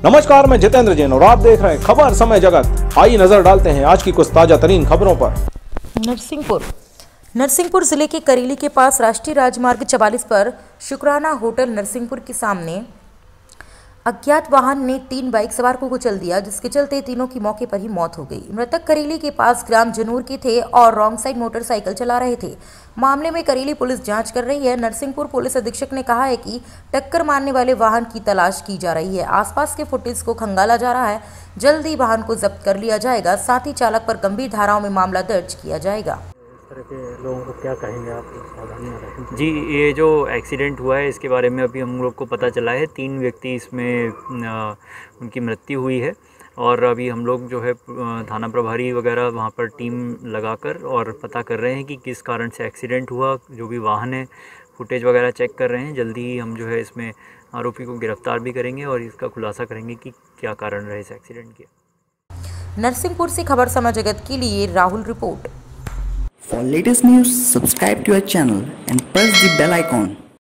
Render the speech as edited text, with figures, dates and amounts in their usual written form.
नमस्कार, मैं जितेंद्र जैन और आप देख रहे हैं खबर समय जगत। आइए नजर डालते हैं आज की कुछ ताजा तरीन खबरों पर। नरसिंहपुर जिले के करेली के पास राष्ट्रीय राजमार्ग 44 पर शुक्राना होटल नरसिंहपुर के सामने अज्ञात वाहन ने 3 बाइक सवार को कुचल दिया, जिसके चलते तीनों की मौके पर ही मौत हो गई। मृतक करेली के पास ग्राम जनूर के थे और रॉन्ग साइड मोटरसाइकिल चला रहे थे। मामले में करेली पुलिस जांच कर रही है। नरसिंहपुर पुलिस अधीक्षक ने कहा है कि टक्कर मारने वाले वाहन की तलाश की जा रही है। आसपास के फुटेज को खंगाला जा रहा है। जल्द ही वाहन को जब्त कर लिया जाएगा। साथ ही चालक पर गंभीर धाराओं में मामला दर्ज किया जाएगा। तरह के लोगों को क्या कहेंगे आप? सावधानी रखें। जी, ये जो एक्सीडेंट हुआ है इसके बारे में अभी हम लोग को पता चला है। 3 व्यक्ति इसमें उनकी मृत्यु हुई है और अभी हम लोग जो है थाना प्रभारी वगैरह वहाँ पर टीम लगाकर और पता कर रहे हैं कि किस कारण से एक्सीडेंट हुआ। जो भी वाहन है फुटेज वगैरह चेक कर रहे हैं। जल्दी ही हम जो है इसमें आरोपी को गिरफ्तार भी करेंगे और इसका खुलासा करेंगे कि क्या कारण रहे इस एक्सीडेंट के। नरसिंहपुर से खबर समय जगत के लिए Rahul report. For latest news, subscribe to our channel and press the bell icon.